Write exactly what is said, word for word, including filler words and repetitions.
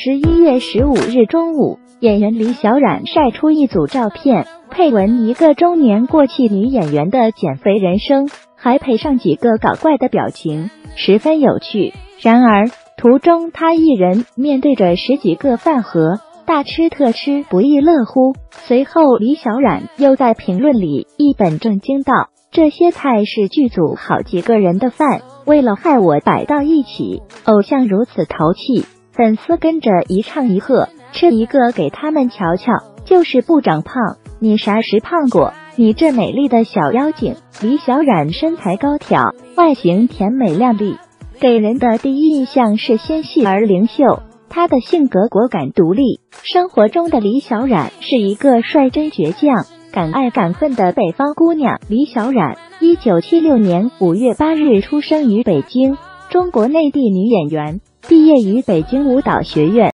十一月十五日中午，演员李小冉晒出一组照片，配文一个中年过气女演员的减肥人生，还配上几个搞怪的表情，十分有趣。然而，图中她一人面对着十几个饭盒，大吃特吃，不亦乐乎。随后，李小冉又在评论里一本正经道：“这些菜是剧组好几个人的饭，为了害我摆到一起。偶像如此淘气，粉丝跟着一唱一和，吃一个给他们瞧瞧，就是不长胖。你啥时胖过？你这美丽的小妖精！”李小冉身材高挑，外形甜美靓丽，给人的第一印象是纤细而灵秀。她的性格果敢独立，生活中的李小冉是一个率真倔强、敢爱敢恨的北方姑娘。李小冉，一九七六年五月八日出生于北京，中国内地女演员，毕业于北京舞蹈学院。